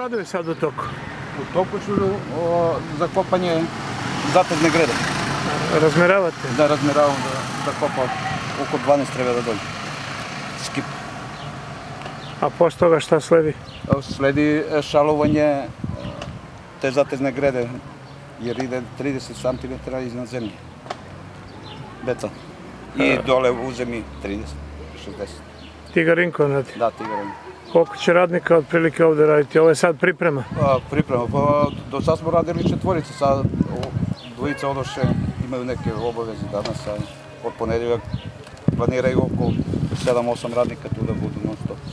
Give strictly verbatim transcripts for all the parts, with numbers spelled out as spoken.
radovi sad u toku? U toku su za kopanje zatezne grede. Razmeravate? Da, razmeravam da kopa oko dvanaest treba da dođe. Skip. A posle toga šta sledi? Sledi šalovanje te zatezne grede, jer ide trideset centimetara iznad zemlje. Beton. I dole u zemlji trideset, šezdeset. Tigarinko radi? Da, Tigarinko. Koliko će radnika otprilike ovde raditi? Ovo je sad priprema? Priprema, pa do sad smo radili četvorice, sad dvojica odoše, imaju neke obaveze danas, a od ponedeljak planiraju oko sedam osam radnika tu da budu non stop.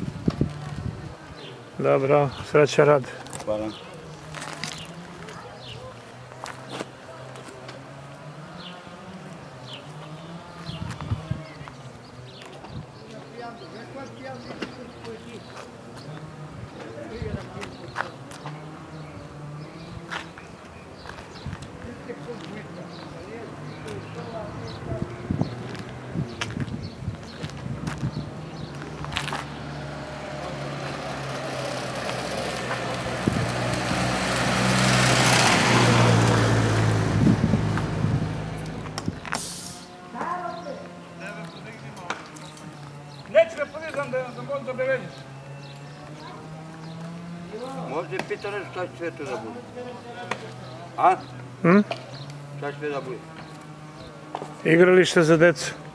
Dobro, sreća rad. Hvala. Neću da podizam da možda da beveljiš. Možda pita nešto šta će sve to da bude. A? Hm? Šta će sve da bude? Igralište za decu.